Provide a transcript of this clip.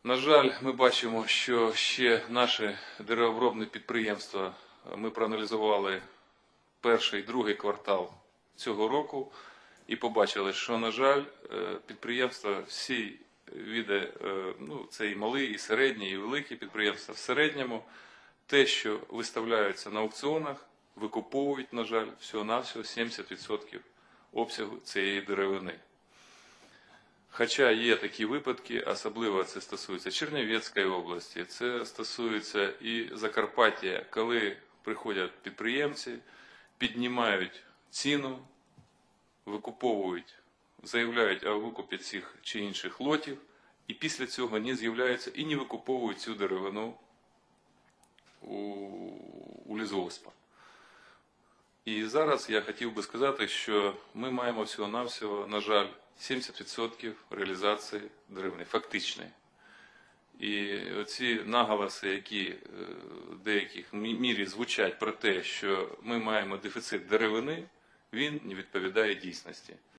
На жаль, ми бачимо, що ще наші деревообробні підприємства, ми проаналізували перший і другий квартал цього року і побачили, що, на жаль, підприємства всі види, це і малі, і середні, і великі підприємства в середньому, те, що виставляються на аукціонах, викуповують, на жаль, всього-навсього 70% обсягу цієї деревини. Хоча є такі випадки, особливо це стосується Чернівецької області, це стосується і Закарпаття, коли приходять підприємці, піднімають ціну, викуповують, заявляють о викупі цих чи інших лотів, і після цього не з'являються і не викуповують цю деревину у лісгоспа. І зараз я хотів би сказати, що ми маємо всього-навсього, на жаль, 70% реалізації деревини, фактичної. І оці наголоси, які в деяких мірі звучать про те, що ми маємо дефіцит деревини, він не відповідає дійсності.